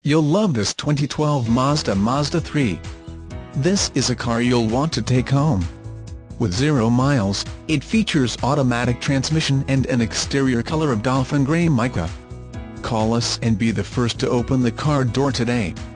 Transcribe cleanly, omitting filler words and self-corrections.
You'll love this 2012 Mazda Mazda3. This is a car you'll want to take home. With 0 miles, it features automatic transmission and an exterior color of Dolphin Gray Mica. Call us and be the first to open the car door today.